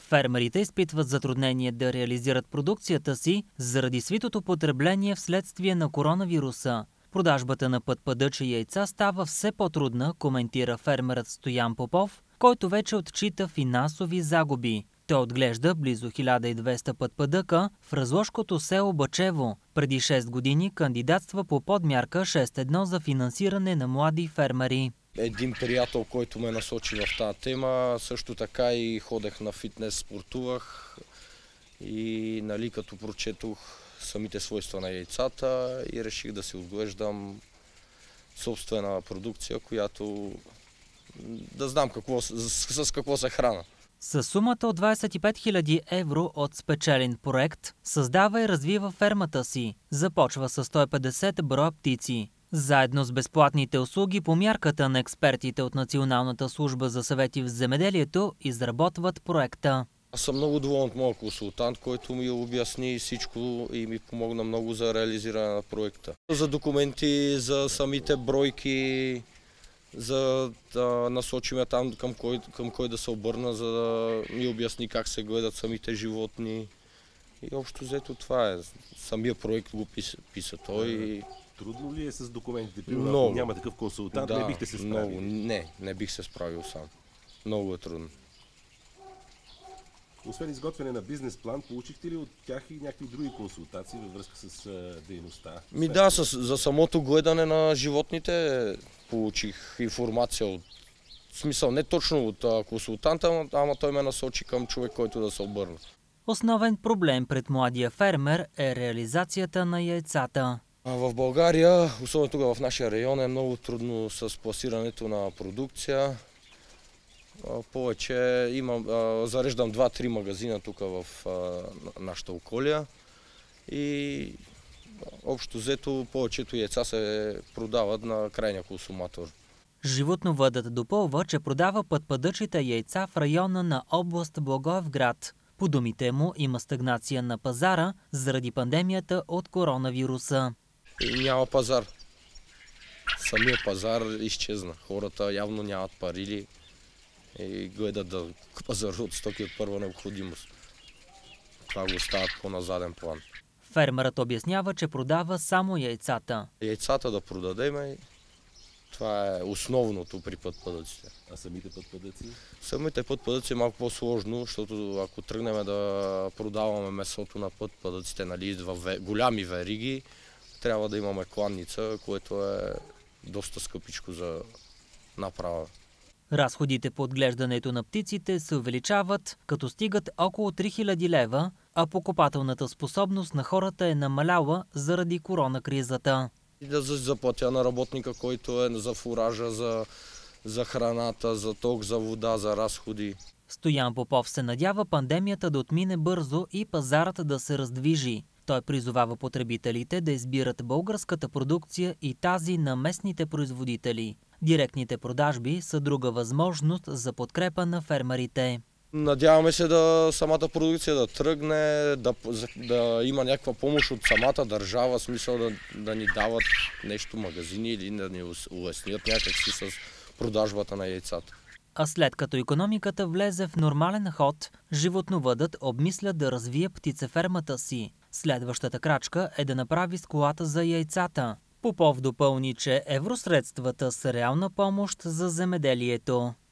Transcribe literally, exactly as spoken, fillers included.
Фермерите изпитват затруднение да реализират продукцията си заради свитото потребление вследствие на коронавируса. Продажбата на пътпадъчи яйца става все по-трудна, коментира фермерът Стоян Попов, който вече отчита финансови загуби. Той отглежда близо хиляда и двеста пътпадъка в разложкото село Бачево. Преди шест години кандидатства по подмярка шест едно за финансиране на млади фермери. Един приятел, който ме насочи в тази тема, също така и ходех на фитнес, спортувах и нали, като прочетох самите свойства на яйцата и реших да си отглеждам собствена продукция, която да знам какво, с, с какво се храна. С сумата от двадесет и пет хиляди евро от спечелен проект създава и развива фермата си. Започва с сто и петдесет броя птици. Заедно с безплатните услуги по мярката на експертите от Националната служба за съвети в земеделието изработват проекта. Аз съм много доволен от моя консултант, който ми обясни всичко и ми помогна много за реализиране на проекта. За документи, за самите бройки, за да насочим там към кой, към кой да се обърна, за да ми обясни как се гледат самите животни. И общо взето това е. Самия проект го писа, писа той. Трудно ли е с документите? Примерно, ако няма такъв консултант, да, не бихте се справили? Много, не, не бих се справил сам. Много е трудно. Освен изготвяне на бизнес план, получихте ли от тях и някакви други консултации във връзка с а, дейността? Ми да, с, за самото гледане на животните получих информация от в смисъл, не точно от а, консултанта, ама той ме насочи към човек, който да се обърне. Основен проблем пред младия фермер е реализацията на яйцата. В България, особено тук в нашия район, е много трудно с пласирането на продукция. Повече имам, зареждам два-три магазина тук в нашата околия и общо взето повечето яйца се продават на крайния консуматор. Животновъдът допълва, че продава пътпадъчите яйца в района на област Благоевград. По думите му има стагнация на пазара заради пандемията от коронавируса. И няма пазар. Самия пазар изчезна. Хората явно нямат пари и гледат да пазаруват стоки от първа необходимост. Това го остават по-на заден план. Фермерът обяснява, че продава само яйцата. Яйцата да продадем, това е основното при пътпадъците. А самите пътпадъци? Самите пътпадъци е малко по-сложно, защото ако тръгнем да продаваме месото на пътпадъците, нали, в голями вериги, трябва да имаме кланница, което е доста скъпичко за направа. Разходите по отглеждането на птиците се увеличават, като стигат около три хиляди лева, а покупателната способност на хората е намаляла заради коронакризата. И да заплатя на работника, който е за фуража, за, за храната, за ток, за вода, за разходи. Стоян Попов се надява пандемията да отмине бързо и пазарът да се раздвижи. Той призовава потребителите да избират българската продукция и тази на местните производители. Директните продажби са друга възможност за подкрепа на фермерите. Надяваме се да самата продукция да тръгне, да, да има някаква помощ от самата държава, в смисъл да, да ни дават нещо магазини или да ни улеснят някакси с продажбата на яйцата. А след като икономиката влезе в нормален ход, животновъдът обмисля да развие птицефермата си. Следващата крачка е да направи скулата за яйцата. Попов допълни, че евросредствата са реална помощ за земеделието.